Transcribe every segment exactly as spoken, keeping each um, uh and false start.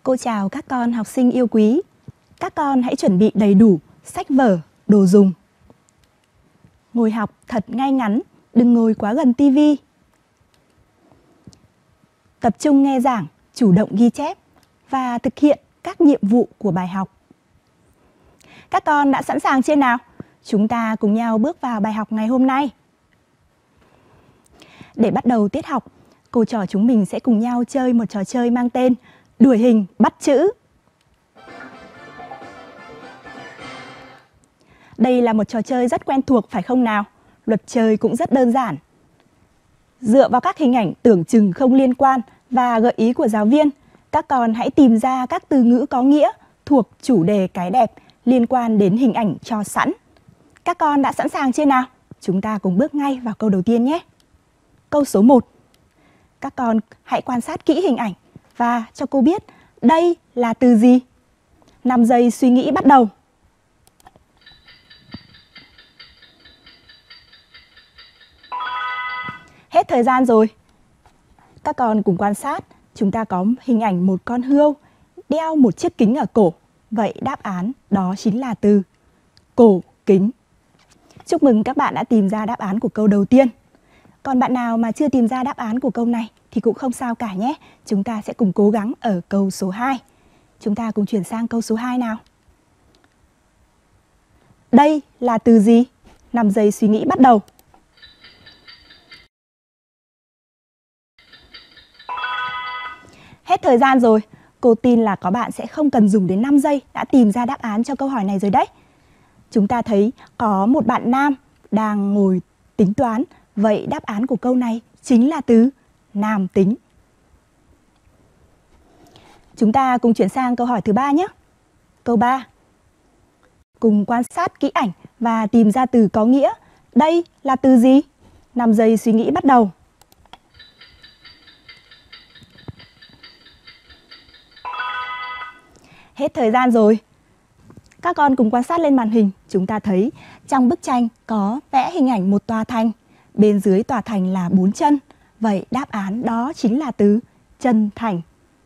Cô chào các con học sinh yêu quý. Các con hãy chuẩn bị đầy đủ sách vở, đồ dùng. Ngồi học thật ngay ngắn, đừng ngồi quá gần tivi. Tập trung nghe giảng, chủ động ghi chép và thực hiện các nhiệm vụ của bài học. Các con đã sẵn sàng chưa nào? Chúng ta cùng nhau bước vào bài học ngày hôm nay. Để bắt đầu tiết học, cô trò chúng mình sẽ cùng nhau chơi một trò chơi mang tên đuổi hình bắt chữ. Đây là một trò chơi rất quen thuộc phải không nào? Luật chơi cũng rất đơn giản. Dựa vào các hình ảnh tưởng chừng không liên quan và gợi ý của giáo viên, các con hãy tìm ra các từ ngữ có nghĩa thuộc chủ đề cái đẹp liên quan đến hình ảnh cho sẵn. Các con đã sẵn sàng chưa nào? Chúng ta cùng bước ngay vào câu đầu tiên nhé. Câu số một. Các con hãy quan sát kỹ hình ảnh và cho cô biết đây là từ gì. năm giây suy nghĩ bắt đầu. Hết thời gian rồi. Các con cùng quan sát, chúng ta có hình ảnh một con hươu đeo một chiếc kính ở cổ. Vậy đáp án đó chính là từ cổ kính. Chúc mừng các bạn đã tìm ra đáp án của câu đầu tiên. Còn bạn nào mà chưa tìm ra đáp án của câu này thì cũng không sao cả nhé. Chúng ta sẽ cùng cố gắng ở câu số hai. Chúng ta cùng chuyển sang câu số hai nào. Đây là từ gì? năm giây suy nghĩ bắt đầu. Hết thời gian rồi. Cô tin là có bạn sẽ không cần dùng đến năm giây đã tìm ra đáp án cho câu hỏi này rồi đấy. Chúng ta thấy có một bạn nam đang ngồi tính toán. Vậy đáp án của câu này chính là từ nam tính. Chúng ta cùng chuyển sang câu hỏi thứ ba nhé. Câu ba. Cùng quan sát kỹ ảnh và tìm ra từ có nghĩa. Đây là từ gì? năm giây suy nghĩ bắt đầu. Hết thời gian rồi. Các con cùng quan sát lên màn hình. Chúng ta thấy trong bức tranh có vẽ hình ảnh một tòa thành. Bên dưới tòa thành là bốn chân. Vậy đáp án đó chính là từ chân thành.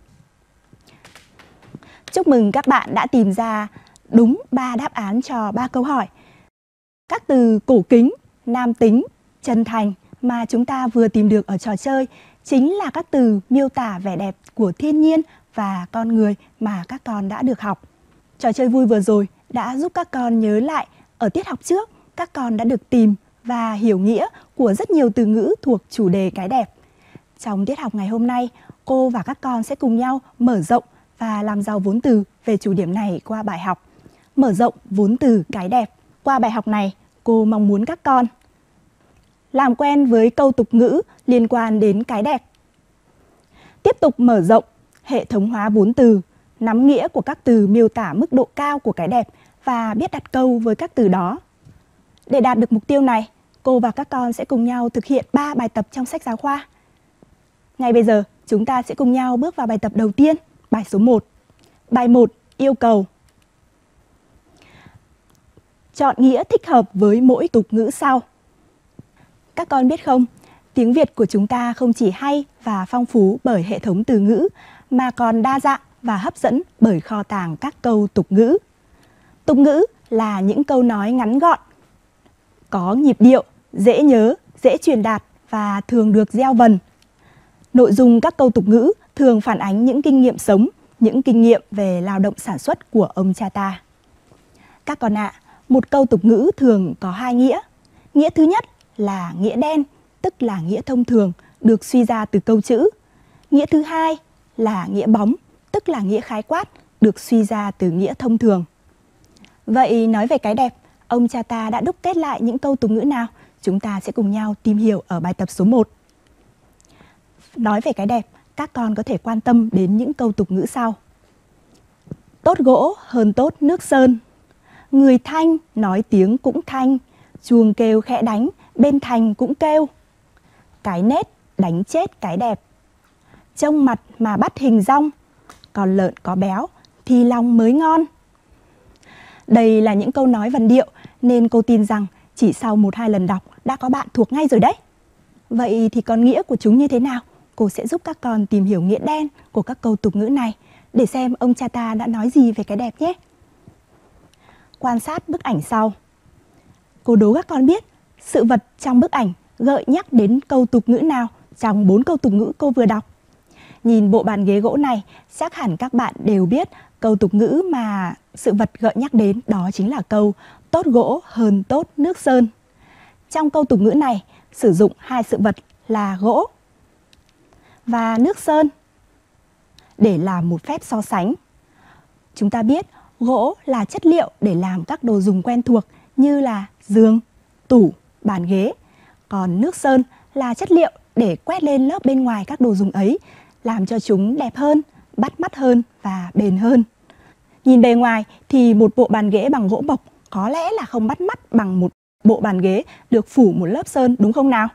Chúc mừng các bạn đã tìm ra đúng ba đáp án cho ba câu hỏi. Các từ cổ kính, nam tính, chân thành mà chúng ta vừa tìm được ở trò chơi chính là các từ miêu tả vẻ đẹp của thiên nhiên và con người mà các con đã được học. Trò chơi vui vừa rồi đã giúp các con nhớ lại ở tiết học trước các con đã được tìm và hiểu nghĩa của rất nhiều từ ngữ thuộc chủ đề cái đẹp. Trong tiết học ngày hôm nay, cô và các con sẽ cùng nhau mở rộng và làm giàu vốn từ về chủ điểm này qua bài học. Mở rộng vốn từ cái đẹp. Qua bài học này, cô mong muốn các con làm quen với câu tục ngữ liên quan đến cái đẹp. Tiếp tục mở rộng, hệ thống hóa vốn từ, nắm nghĩa của các từ miêu tả mức độ cao của cái đẹp và biết đặt câu với các từ đó. Để đạt được mục tiêu này, cô và các con sẽ cùng nhau thực hiện ba bài tập trong sách giáo khoa. Ngay bây giờ, chúng ta sẽ cùng nhau bước vào bài tập đầu tiên, bài số một. Bài một, yêu cầu. Chọn nghĩa thích hợp với mỗi tục ngữ sau. Các con biết không, tiếng Việt của chúng ta không chỉ hay và phong phú bởi hệ thống từ ngữ, mà còn đa dạng và hấp dẫn bởi kho tàng các câu tục ngữ. Tục ngữ là những câu nói ngắn gọn, có nhịp điệu, dễ nhớ, dễ truyền đạt và thường được gieo vần. Nội dung các câu tục ngữ thường phản ánh những kinh nghiệm sống, những kinh nghiệm về lao động sản xuất của ông cha ta. Các con ạ, à, một câu tục ngữ thường có hai nghĩa. Nghĩa thứ nhất là nghĩa đen, tức là nghĩa thông thường, được suy ra từ câu chữ. Nghĩa thứ hai là nghĩa bóng, tức là nghĩa khái quát, được suy ra từ nghĩa thông thường. Vậy nói về cái đẹp, ông cha ta đã đúc kết lại những câu tục ngữ nào? Chúng ta sẽ cùng nhau tìm hiểu ở bài tập số một. Nói về cái đẹp, các con có thể quan tâm đến những câu tục ngữ sau. Tốt gỗ hơn tốt nước sơn. Người thanh nói tiếng cũng thanh. Chuông kêu khẽ đánh, bên thành cũng kêu. Cái nết đánh chết cái đẹp. Trông mặt mà bắt hình dong. Còn lợn có béo thì lòng mới ngon. Đây là những câu nói vần điệu nên cô tin rằng chỉ sau một hai lần đọc đã có bạn thuộc ngay rồi đấy. Vậy thì còn nghĩa của chúng như thế nào? Cô sẽ giúp các con tìm hiểu nghĩa đen của các câu tục ngữ này để xem ông cha ta đã nói gì về cái đẹp nhé. Quan sát bức ảnh sau. Cô đố các con biết sự vật trong bức ảnh gợi nhắc đến câu tục ngữ nào trong bốn câu tục ngữ cô vừa đọc. Nhìn bộ bàn ghế gỗ này, chắc hẳn các bạn đều biết câu tục ngữ mà sự vật gợi nhắc đến đó chính là câu tốt gỗ hơn tốt nước sơn. Trong câu tục ngữ này sử dụng hai sự vật là gỗ và nước sơn để làm một phép so sánh. Chúng ta biết gỗ là chất liệu để làm các đồ dùng quen thuộc như là giường, tủ, bàn ghế. Còn nước sơn là chất liệu để quét lên lớp bên ngoài các đồ dùng ấy, làm cho chúng đẹp hơn, bắt mắt hơn và bền hơn. Nhìn bề ngoài thì một bộ bàn ghế bằng gỗ mộc có lẽ là không bắt mắt bằng một bộ bàn ghế được phủ một lớp sơn, đúng không nào?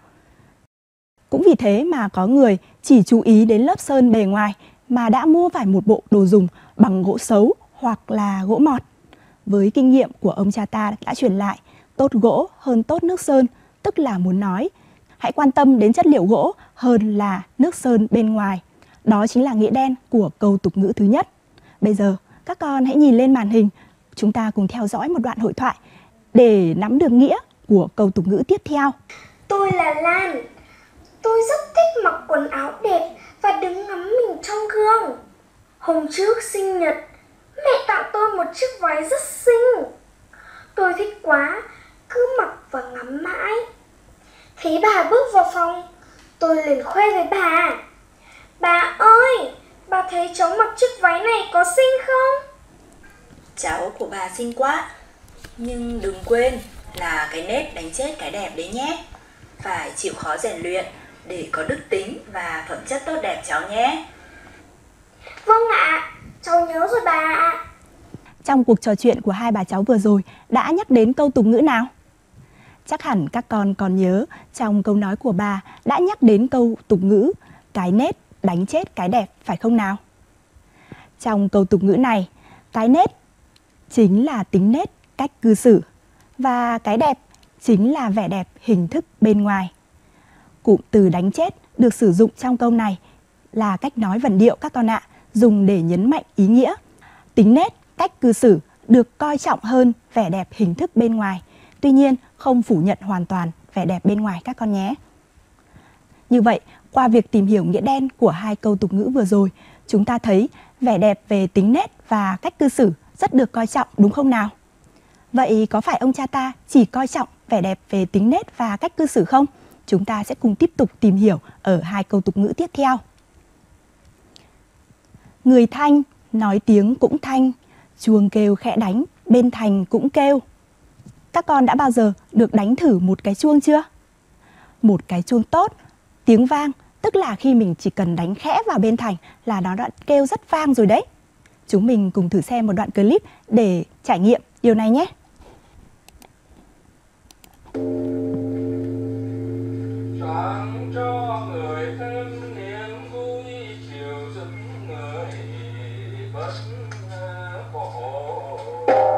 Cũng vì thế mà có người chỉ chú ý đến lớp sơn bề ngoài mà đã mua phải một bộ đồ dùng bằng gỗ xấu hoặc là gỗ mọt. Với kinh nghiệm của ông cha ta đã truyền lại, tốt gỗ hơn tốt nước sơn, tức là muốn nói hãy quan tâm đến chất liệu gỗ hơn là nước sơn bên ngoài. Đó chính là nghĩa đen của câu tục ngữ thứ nhất. Bây giờ các con hãy nhìn lên màn hình, chúng ta cùng theo dõi một đoạn hội thoại để nắm được nghĩa của câu tục ngữ tiếp theo. Tôi là Lan. Tôi rất thích mặc quần áo đẹp và đứng ngắm mình trong gương. Hôm trước sinh nhật, mẹ tặng tôi một chiếc váy rất xinh. Tôi thích quá, cứ mặc và ngắm mãi. Thấy bà bước vào phòng, tôi liền khoe với bà. Bà ơi, bà thấy cháu mặc chiếc váy này có xinh không? Cháu của bà xinh quá. Nhưng đừng quên là cái nết đánh chết cái đẹp đấy nhé. Phải chịu khó rèn luyện để có đức tính và phẩm chất tốt đẹp cháu nhé. Vâng ạ, cháu nhớ rồi bà ạ. Trong cuộc trò chuyện của hai bà cháu vừa rồi đã nhắc đến câu tục ngữ nào? Chắc hẳn các con còn nhớ trong câu nói của bà đã nhắc đến câu tục ngữ cái nết đánh chết cái đẹp, phải không nào? Trong câu tục ngữ này, cái nết chính là tính nết, cách cư xử, và cái đẹp chính là vẻ đẹp hình thức bên ngoài. Cụm từ đánh chết được sử dụng trong câu này là cách nói vần điệu các con ạ, dùng để nhấn mạnh ý nghĩa. Tính nết, cách cư xử được coi trọng hơn vẻ đẹp hình thức bên ngoài. Tuy nhiên, không phủ nhận hoàn toàn vẻ đẹp bên ngoài các con nhé. Như vậy, qua việc tìm hiểu nghĩa đen của hai câu tục ngữ vừa rồi, chúng ta thấy vẻ đẹp về tính nết và cách cư xử rất được coi trọng, đúng không nào? Vậy có phải ông cha ta chỉ coi trọng vẻ đẹp về tính nết và cách cư xử không? Chúng ta sẽ cùng tiếp tục tìm hiểu ở hai câu tục ngữ tiếp theo. Người thanh, nói tiếng cũng thanh, chuông kêu khẽ đánh, bên thành cũng kêu. Các con đã bao giờ được đánh thử một cái chuông chưa? Một cái chuông tốt, tiếng vang, tức là khi mình chỉ cần đánh khẽ vào bên thành là nó đã kêu rất vang rồi đấy. Chúng mình cùng thử xem một đoạn clip để trải nghiệm điều này nhé. Sáng cho người thân niềm vui, chiều giúp người bất khổ.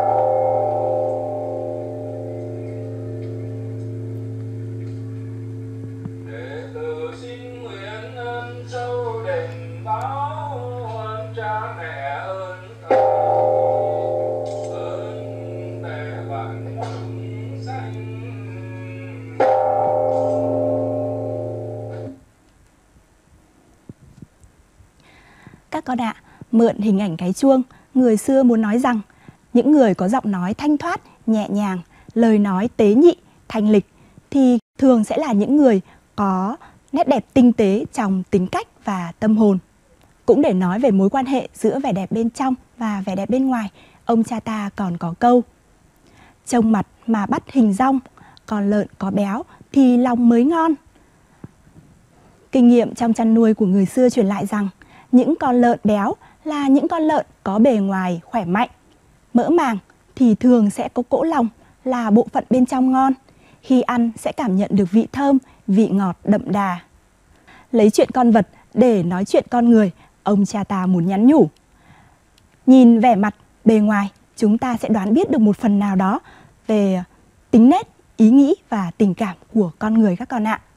Đệ tử xin nguyện ơn sâu đền báo, ơn cha mẹ ơn thầy, ơn bè bạn chúng sanh. Các con ạ, mượn hình ảnh cái chuông, người xưa muốn nói rằng những người có giọng nói thanh thoát, nhẹ nhàng, lời nói tế nhị, thanh lịch thì thường sẽ là những người có nét đẹp tinh tế trong tính cách và tâm hồn. Cũng để nói về mối quan hệ giữa vẻ đẹp bên trong và vẻ đẹp bên ngoài, ông cha ta còn có câu: trông mặt mà bắt hình dong, còn lợn có béo thì lòng mới ngon. Kinh nghiệm trong chăn nuôi của người xưa truyền lại rằng những con lợn béo là những con lợn có bề ngoài khỏe mạnh, mỡ màng thì thường sẽ có cỗ lòng là bộ phận bên trong ngon. Khi ăn sẽ cảm nhận được vị thơm, vị ngọt đậm đà. Lấy chuyện con vật để nói chuyện con người, ông cha ta muốn nhắn nhủ. Nhìn vẻ mặt, bề ngoài, chúng ta sẽ đoán biết được một phần nào đó về tính nết, ý nghĩ và tình cảm của con người các con ạ.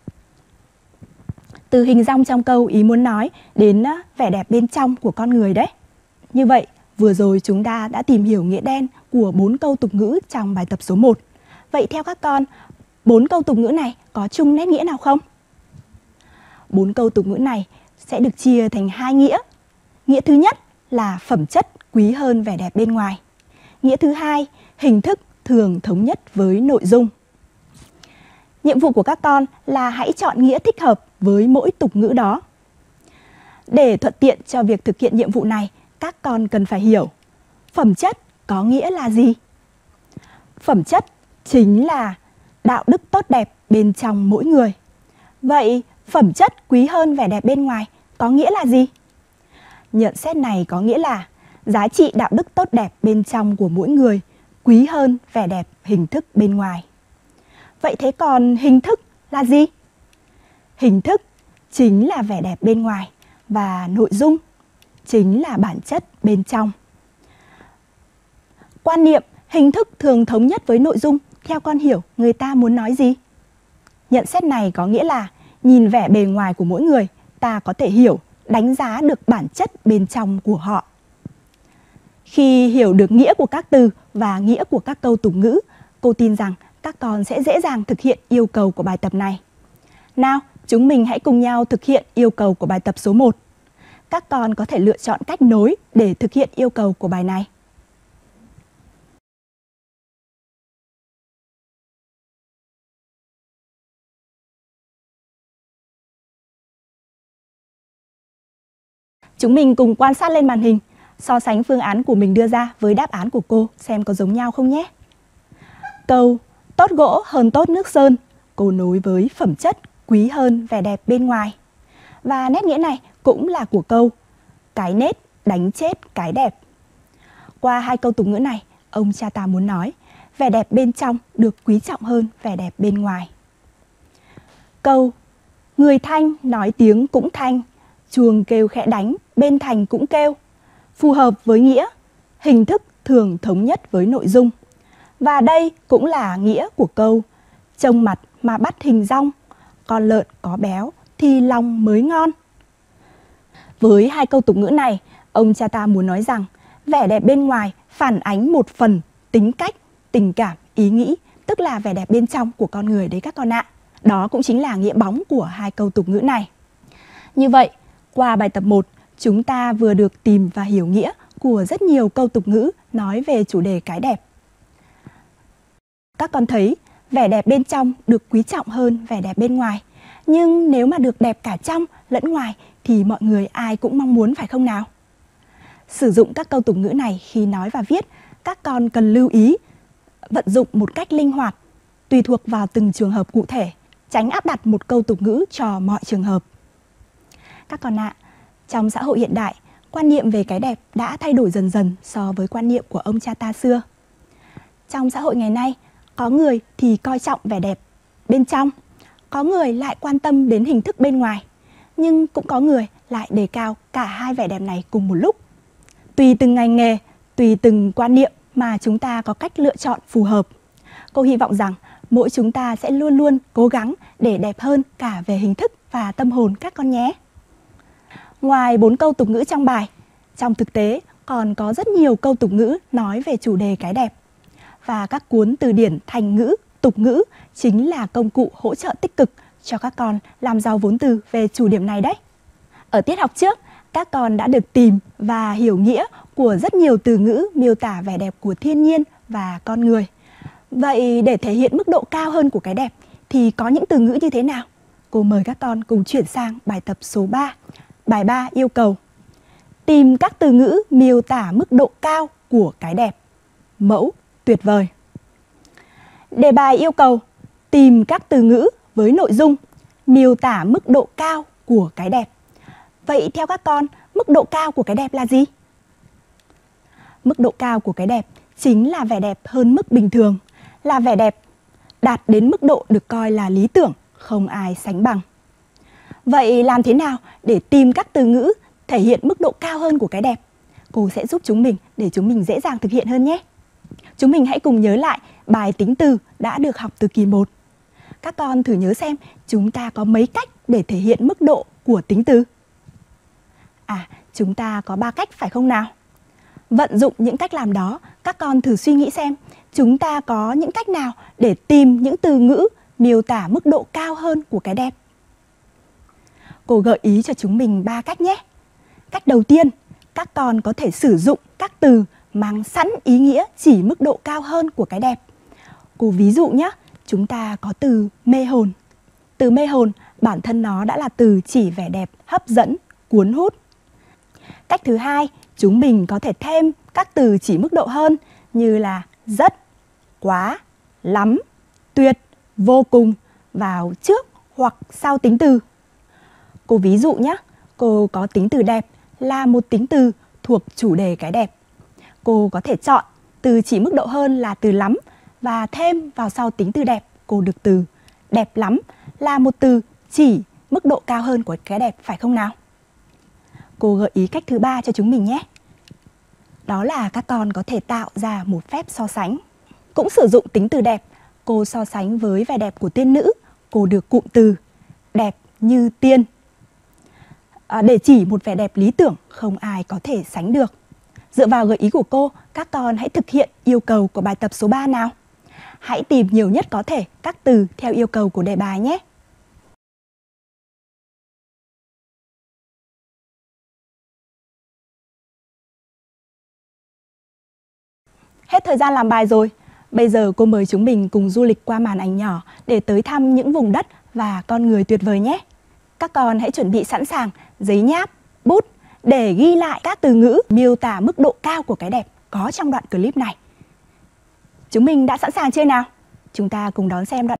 Từ hình dong trong câu ý muốn nói đến vẻ đẹp bên trong của con người đấy. Như vậy, vừa rồi chúng ta đã tìm hiểu nghĩa đen của bốn câu tục ngữ trong bài tập số một. Vậy theo các con, bốn câu tục ngữ này có chung nét nghĩa nào không? Bốn câu tục ngữ này sẽ được chia thành hai nghĩa. Nghĩa thứ nhất là phẩm chất quý hơn vẻ đẹp bên ngoài. Nghĩa thứ hai, hình thức thường thống nhất với nội dung. Nhiệm vụ của các con là hãy chọn nghĩa thích hợp với mỗi tục ngữ đó. Để thuận tiện cho việc thực hiện nhiệm vụ này, các con cần phải hiểu phẩm chất có nghĩa là gì? Phẩm chất chính là đạo đức tốt đẹp bên trong mỗi người. Vậy phẩm chất quý hơn vẻ đẹp bên ngoài có nghĩa là gì? Nhận xét này có nghĩa là giá trị đạo đức tốt đẹp bên trong của mỗi người quý hơn vẻ đẹp hình thức bên ngoài. Vậy thế còn hình thức là gì? Hình thức chính là vẻ đẹp bên ngoài và nội dung chính là bản chất bên trong. Quan niệm hình thức thường thống nhất với nội dung, theo con hiểu người ta muốn nói gì? Nhận xét này có nghĩa là nhìn vẻ bề ngoài của mỗi người, ta có thể hiểu, đánh giá được bản chất bên trong của họ. Khi hiểu được nghĩa của các từ và nghĩa của các câu tục ngữ, cô tin rằng các con sẽ dễ dàng thực hiện yêu cầu của bài tập này. Nào, chúng mình hãy cùng nhau thực hiện yêu cầu của bài tập số một. Các con có thể lựa chọn cách nối để thực hiện yêu cầu của bài này. Chúng mình cùng quan sát lên màn hình, so sánh phương án của mình đưa ra với đáp án của cô xem có giống nhau không nhé. Câu tốt gỗ hơn tốt nước sơn, cô nối với phẩm chất quý hơn vẻ đẹp bên ngoài. Và nét nghĩa này cũng là của câu cái nết đánh chết cái đẹp. Qua hai câu tục ngữ này, ông cha ta muốn nói vẻ đẹp bên trong được quý trọng hơn vẻ đẹp bên ngoài. Câu người thanh nói tiếng cũng thanh, chuông kêu khẽ đánh bên thành cũng kêu, phù hợp với nghĩa hình thức thường thống nhất với nội dung. Và đây cũng là nghĩa của câu trông mặt mà bắt hình dong, con lợn có béo thì lòng mới ngon. Với hai câu tục ngữ này, ông cha ta muốn nói rằng vẻ đẹp bên ngoài phản ánh một phần tính cách, tình cảm, ý nghĩ, tức là vẻ đẹp bên trong của con người đấy các con ạ. Đó cũng chính là nghĩa bóng của hai câu tục ngữ này. Như vậy, qua bài tập một, chúng ta vừa được tìm và hiểu nghĩa của rất nhiều câu tục ngữ nói về chủ đề cái đẹp. Các con thấy vẻ đẹp bên trong được quý trọng hơn vẻ đẹp bên ngoài. Nhưng nếu mà được đẹp cả trong lẫn ngoài thì mọi người ai cũng mong muốn phải không nào? Sử dụng các câu tục ngữ này khi nói và viết, các con cần lưu ý vận dụng một cách linh hoạt, tùy thuộc vào từng trường hợp cụ thể, tránh áp đặt một câu tục ngữ cho mọi trường hợp. Các con ạ, trong xã hội hiện đại, quan niệm về cái đẹp đã thay đổi dần dần so với quan niệm của ông cha ta xưa. Trong xã hội ngày nay, có người thì coi trọng vẻ đẹp bên trong, có người lại quan tâm đến hình thức bên ngoài, nhưng cũng có người lại đề cao cả hai vẻ đẹp này cùng một lúc. Tùy từng ngành nghề, tùy từng quan niệm mà chúng ta có cách lựa chọn phù hợp. Cô hy vọng rằng mỗi chúng ta sẽ luôn luôn cố gắng để đẹp hơn cả về hình thức và tâm hồn các con nhé. Ngoài bốn câu tục ngữ trong bài, trong thực tế còn có rất nhiều câu tục ngữ nói về chủ đề cái đẹp. Và các cuốn từ điển thành ngữ, tục ngữ chính là công cụ hỗ trợ tích cực cho các con làm giàu vốn từ về chủ điểm này đấy. Ở tiết học trước, các con đã được tìm và hiểu nghĩa của rất nhiều từ ngữ miêu tả vẻ đẹp của thiên nhiên và con người. Vậy để thể hiện mức độ cao hơn của cái đẹp thì có những từ ngữ như thế nào? Cô mời các con cùng chuyển sang bài tập số ba. Bài ba yêu cầu tìm các từ ngữ miêu tả mức độ cao của cái đẹp. Mẫu tuyệt vời. Đề bài yêu cầu tìm các từ ngữ với nội dung miêu tả mức độ cao của cái đẹp. Vậy theo các con, mức độ cao của cái đẹp là gì? Mức độ cao của cái đẹp chính là vẻ đẹp hơn mức bình thường, là vẻ đẹp đạt đến mức độ được coi là lý tưởng, không ai sánh bằng. Vậy làm thế nào để tìm các từ ngữ thể hiện mức độ cao hơn của cái đẹp? Cô sẽ giúp chúng mình để chúng mình dễ dàng thực hiện hơn nhé. Chúng mình hãy cùng nhớ lại bài tính từ đã được học từ kỳ một. Các con thử nhớ xem chúng ta có mấy cách để thể hiện mức độ của tính từ. À, chúng ta có ba cách phải không nào? Vận dụng những cách làm đó, các con thử suy nghĩ xem chúng ta có những cách nào để tìm những từ ngữ miêu tả mức độ cao hơn của cái đẹp. Cô gợi ý cho chúng mình ba cách nhé. Cách đầu tiên, các con có thể sử dụng các từ mang sẵn ý nghĩa chỉ mức độ cao hơn của cái đẹp. Cô ví dụ nhé, chúng ta có từ mê hồn. Từ mê hồn bản thân nó đã là từ chỉ vẻ đẹp hấp dẫn, cuốn hút. Cách thứ hai, chúng mình có thể thêm các từ chỉ mức độ hơn như là rất, quá, lắm, tuyệt, vô cùng vào trước hoặc sau tính từ. Cô ví dụ nhé, cô có tính từ đẹp là một tính từ thuộc chủ đề cái đẹp. Cô có thể chọn từ chỉ mức độ hơn là từ lắm và thêm vào sau tính từ đẹp, cô được từ đẹp lắm là một từ chỉ mức độ cao hơn của cái đẹp, phải không nào? Cô gợi ý cách thứ ba cho chúng mình nhé. Đó là các con có thể tạo ra một phép so sánh. Cũng sử dụng tính từ đẹp, cô so sánh với vẻ đẹp của tiên nữ, cô được cụm từ đẹp như tiên. À, để chỉ một vẻ đẹp lý tưởng không ai có thể sánh được. Dựa vào gợi ý của cô, các con hãy thực hiện yêu cầu của bài tập số ba nào. Hãy tìm nhiều nhất có thể các từ theo yêu cầu của đề bài nhé. Hết thời gian làm bài rồi. Bây giờ cô mời chúng mình cùng du lịch qua màn ảnh nhỏ để tới thăm những vùng đất và con người tuyệt vời nhé. Các con hãy chuẩn bị sẵn sàng giấy nháp, bút để ghi lại các từ ngữ miêu tả mức độ cao của cái đẹp có trong đoạn clip này. Chúng mình đã sẵn sàng chưa nào? Chúng ta cùng đón xem đoạn.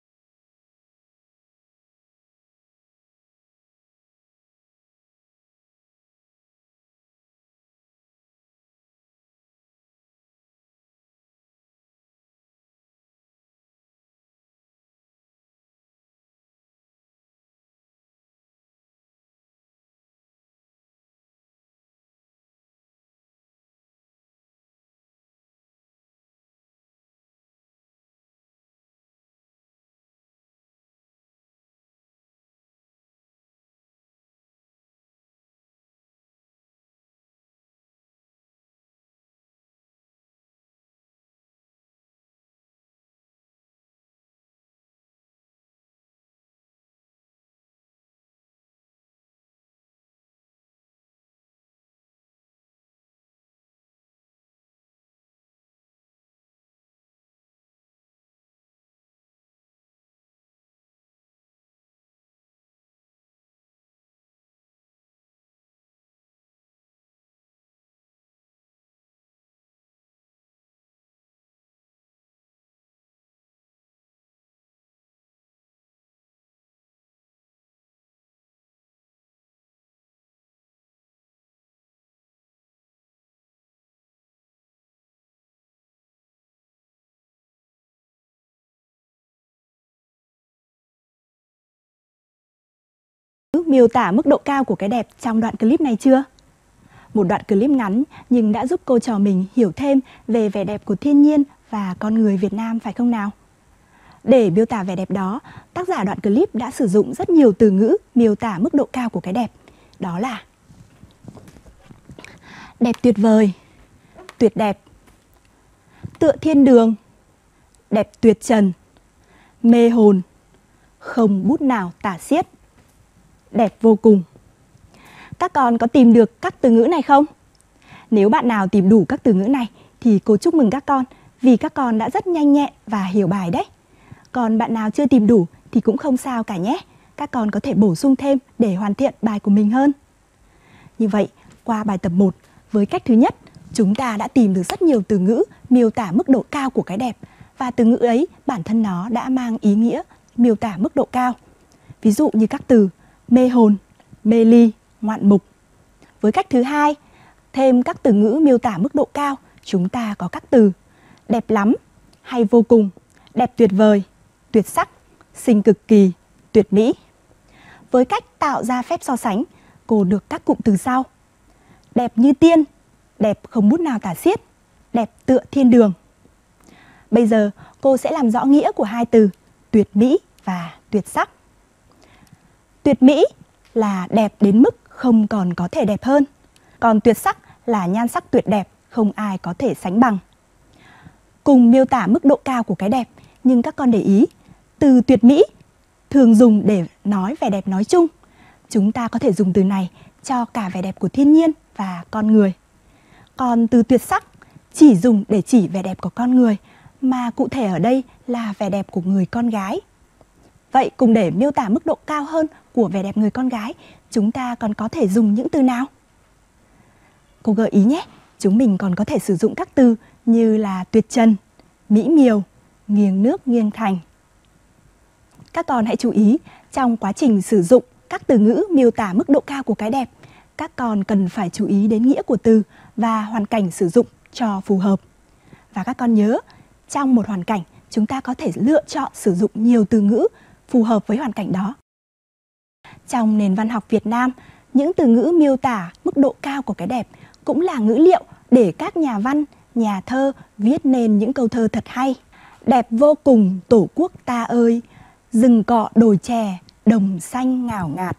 Miêu tả mức độ cao của cái đẹp trong đoạn clip này chưa? Một đoạn clip ngắn nhưng đã giúp cô trò mình hiểu thêm về vẻ đẹp của thiên nhiên và con người Việt Nam, phải không nào? Để miêu tả vẻ đẹp đó, tác giả đoạn clip đã sử dụng rất nhiều từ ngữ miêu tả mức độ cao của cái đẹp. Đó là đẹp tuyệt vời, tuyệt đẹp, tựa thiên đường, đẹp tuyệt trần, mê hồn, không bút nào tả xiết, đẹp vô cùng. Các con có tìm được các từ ngữ này không? Nếu bạn nào tìm đủ các từ ngữ này thì cô chúc mừng các con, vì các con đã rất nhanh nhẹn và hiểu bài đấy. Còn bạn nào chưa tìm đủ thì cũng không sao cả nhé. Các con có thể bổ sung thêm để hoàn thiện bài của mình hơn. Như vậy, qua bài tập một, với cách thứ nhất, chúng ta đã tìm được rất nhiều từ ngữ miêu tả mức độ cao của cái đẹp. Và từ ngữ ấy bản thân nó đã mang ý nghĩa miêu tả mức độ cao. Ví dụ như các từ mê hồn, mê ly, ngoạn mục. Với cách thứ hai, thêm các từ ngữ miêu tả mức độ cao, chúng ta có các từ đẹp lắm hay vô cùng, đẹp tuyệt vời, tuyệt sắc, xinh cực kỳ, tuyệt mỹ. Với cách tạo ra phép so sánh, cô được các cụm từ sau: đẹp như tiên, đẹp không bút nào tả xiết, đẹp tựa thiên đường. Bây giờ cô sẽ làm rõ nghĩa của hai từ tuyệt mỹ và tuyệt sắc. Tuyệt mỹ là đẹp đến mức không còn có thể đẹp hơn, còn tuyệt sắc là nhan sắc tuyệt đẹp, không ai có thể sánh bằng. Cùng miêu tả mức độ cao của cái đẹp, nhưng các con để ý, từ tuyệt mỹ thường dùng để nói vẻ đẹp nói chung. Chúng ta có thể dùng từ này cho cả vẻ đẹp của thiên nhiên và con người. Còn từ tuyệt sắc chỉ dùng để chỉ vẻ đẹp của con người, mà cụ thể ở đây là vẻ đẹp của người con gái. Vậy cùng để miêu tả mức độ cao hơn của vẻ đẹp người con gái, chúng ta còn có thể dùng những từ nào? Cô gợi ý nhé, chúng mình còn có thể sử dụng các từ như là tuyệt trần, mỹ miều, nghiêng nước nghiêng thành. Các con hãy chú ý, trong quá trình sử dụng các từ ngữ miêu tả mức độ cao của cái đẹp, các con cần phải chú ý đến nghĩa của từ và hoàn cảnh sử dụng cho phù hợp. Và các con nhớ, trong một hoàn cảnh, chúng ta có thể lựa chọn sử dụng nhiều từ ngữ phù hợp với hoàn cảnh đó. Trong nền văn học Việt Nam, những từ ngữ miêu tả mức độ cao của cái đẹp cũng là ngữ liệu để các nhà văn, nhà thơ viết nên những câu thơ thật hay. Đẹp vô cùng tổ quốc ta ơi, rừng cọ đồi chè, đồng xanh ngào ngạt.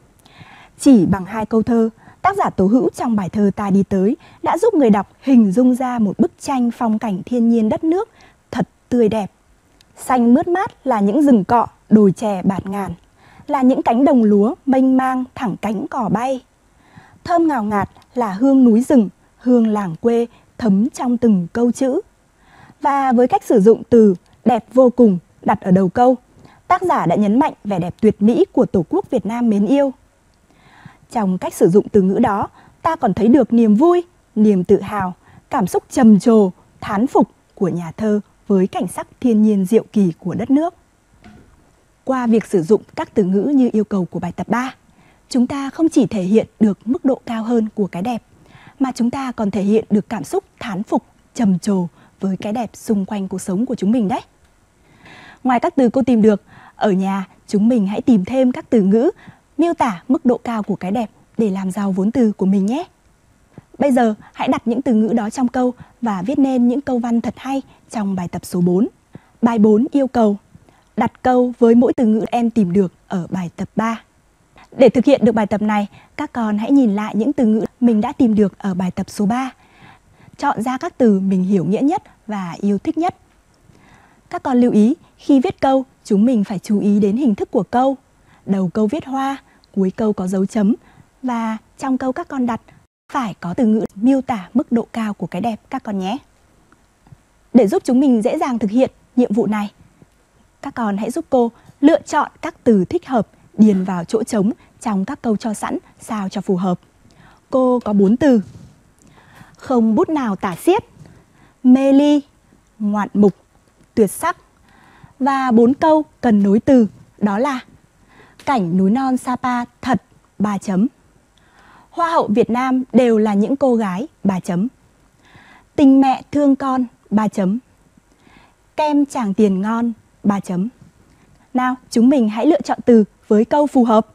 Chỉ bằng hai câu thơ, tác giả Tố Hữu trong bài thơ Ta Đi Tới đã giúp người đọc hình dung ra một bức tranh phong cảnh thiên nhiên đất nước thật tươi đẹp. Xanh mướt mát là những rừng cọ, đồi chè bạt ngàn, là những cánh đồng lúa mênh mang thẳng cánh cỏ bay. Thơm ngào ngạt là hương núi rừng, hương làng quê thấm trong từng câu chữ. Và với cách sử dụng từ đẹp vô cùng đặt ở đầu câu, tác giả đã nhấn mạnh vẻ đẹp tuyệt mỹ của Tổ quốc Việt Nam mến yêu. Trong cách sử dụng từ ngữ đó, ta còn thấy được niềm vui, niềm tự hào, cảm xúc trầm trồ, thán phục của nhà thơ với cảnh sắc thiên nhiên diệu kỳ của đất nước. Qua việc sử dụng các từ ngữ như yêu cầu của bài tập ba, chúng ta không chỉ thể hiện được mức độ cao hơn của cái đẹp, mà chúng ta còn thể hiện được cảm xúc thán phục, trầm trồ với cái đẹp xung quanh cuộc sống của chúng mình đấy. Ngoài các từ cô tìm được, ở nhà chúng mình hãy tìm thêm các từ ngữ miêu tả mức độ cao của cái đẹp để làm giàu vốn từ của mình nhé. Bây giờ hãy đặt những từ ngữ đó trong câu và viết nên những câu văn thật hay trong bài tập số bốn. Bài bốn yêu cầu đặt câu với mỗi từ ngữ em tìm được ở bài tập ba. Để thực hiện được bài tập này, các con hãy nhìn lại những từ ngữ mình đã tìm được ở bài tập số ba. Chọn ra các từ mình hiểu nghĩa nhất và yêu thích nhất. Các con lưu ý, khi viết câu, chúng mình phải chú ý đến hình thức của câu. Đầu câu viết hoa, cuối câu có dấu chấm, và trong câu các con đặt phải có từ ngữ miêu tả mức độ cao của cái đẹp các con nhé. Để giúp chúng mình dễ dàng thực hiện nhiệm vụ này, các con hãy giúp cô lựa chọn các từ thích hợp điền vào chỗ trống trong các câu cho sẵn sao cho phù hợp. Cô có bốn từ: không bút nào tả xiết, mê ly, ngoạn mục, tuyệt sắc. Và bốn câu cần nối từ đó là cảnh núi non Sapa thật, ba chấm. Hoa hậu Việt Nam đều là những cô gái, ba chấm. Tình mẹ thương con, ba chấm. Kem Tràng Tiền ngon, ba chấm. Nào, chúng mình hãy lựa chọn từ với câu phù hợp.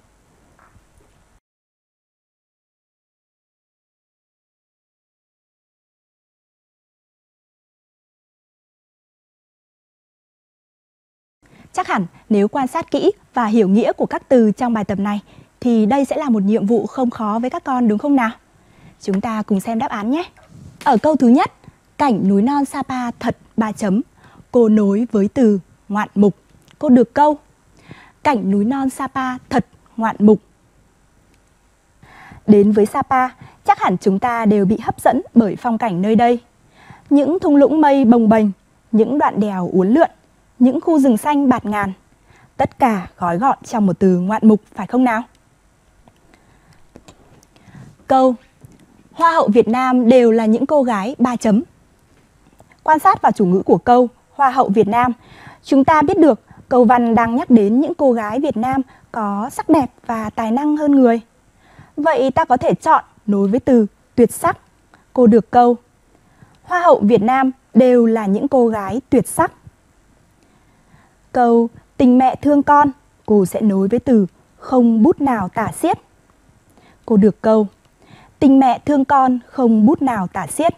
Chắc hẳn nếu quan sát kỹ và hiểu nghĩa của các từ trong bài tập này thì đây sẽ là một nhiệm vụ không khó với các con, đúng không nào? Chúng ta cùng xem đáp án nhé. Ở câu thứ nhất, cảnh núi non Sapa thật, ba chấm. Cô nối với từ ngoạn mục. Cô được câu cảnh núi non Sapa thật ngoạn mục. Đến với Sapa, chắc hẳn chúng ta đều bị hấp dẫn bởi phong cảnh nơi đây. Những thung lũng mây bồng bềnh, những đoạn đèo uốn lượn, những khu rừng xanh bạt ngàn. Tất cả gói gọn trong một từ ngoạn mục, phải không nào? Câu Hoa hậu Việt Nam đều là những cô gái, ba chấm. Quan sát vào chủ ngữ của câu Hoa hậu Việt Nam, chúng ta biết được câu văn đang nhắc đến những cô gái Việt Nam có sắc đẹp và tài năng hơn người. Vậy ta có thể chọn nối với từ tuyệt sắc. Cô được câu Hoa hậu Việt Nam đều là những cô gái tuyệt sắc. Câu tình mẹ thương con, cô sẽ nối với từ không bút nào tả xiết. Cô được câu tình mẹ thương con không bút nào tả xiết.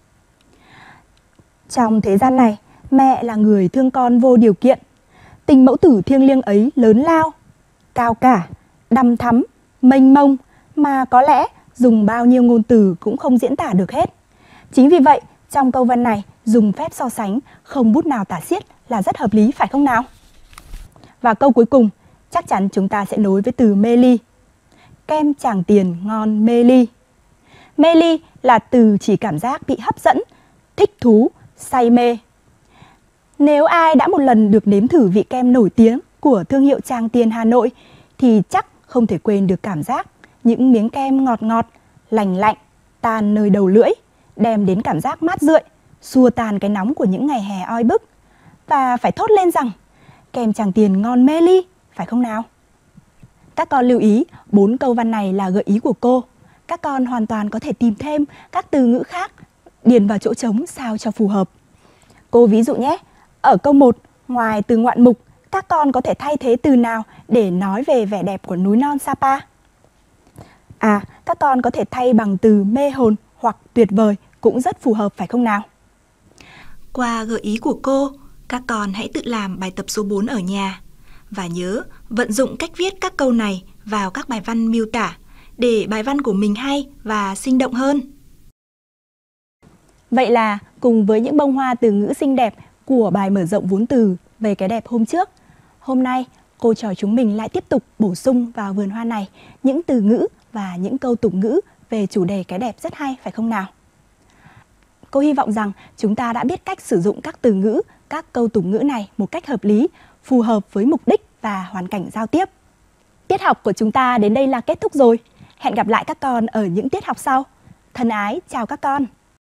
Trong thế gian này, mẹ là người thương con vô điều kiện. Tình mẫu tử thiêng liêng ấy lớn lao, cao cả, đăm thắm, mênh mông mà có lẽ dùng bao nhiêu ngôn từ cũng không diễn tả được hết. Chính vì vậy, trong câu văn này dùng phép so sánh không bút nào tả xiết là rất hợp lý phải không nào? Và câu cuối cùng, chắc chắn chúng ta sẽ nối với từ mê ly. Kem Tràng Tiền ngon mê ly. Mê ly là từ chỉ cảm giác bị hấp dẫn, thích thú, say mê. Nếu ai đã một lần được nếm thử vị kem nổi tiếng của thương hiệu Tràng Tiền Hà Nội thì chắc không thể quên được cảm giác những miếng kem ngọt ngọt, lành lạnh, tan nơi đầu lưỡi, đem đến cảm giác mát rượi, xua tan cái nóng của những ngày hè oi bức. Và phải thốt lên rằng kem Tràng Tiền ngon mê ly, phải không nào? Các con lưu ý, bốn câu văn này là gợi ý của cô. Các con hoàn toàn có thể tìm thêm các từ ngữ khác, điền vào chỗ trống sao cho phù hợp. Cô ví dụ nhé, ở câu một, ngoài từ ngoạn mục, các con có thể thay thế từ nào để nói về vẻ đẹp của núi non Sapa? À, các con có thể thay bằng từ mê hồn hoặc tuyệt vời cũng rất phù hợp phải không nào? Qua gợi ý của cô, các con hãy tự làm bài tập số bốn ở nhà. Và nhớ vận dụng cách viết các câu này vào các bài văn miêu tả để bài văn của mình hay và sinh động hơn. Vậy là cùng với những bông hoa từ ngữ xinh đẹp của bài mở rộng vốn từ về cái đẹp hôm trước, hôm nay cô trò chúng mình lại tiếp tục bổ sung vào vườn hoa này những từ ngữ và những câu tục ngữ về chủ đề cái đẹp rất hay phải không nào? Cô hy vọng rằng chúng ta đã biết cách sử dụng các từ ngữ, các câu tục ngữ này một cách hợp lý, phù hợp với mục đích và hoàn cảnh giao tiếp. Tiết học của chúng ta đến đây là kết thúc rồi. Hẹn gặp lại các con ở những tiết học sau. Thân ái, chào các con!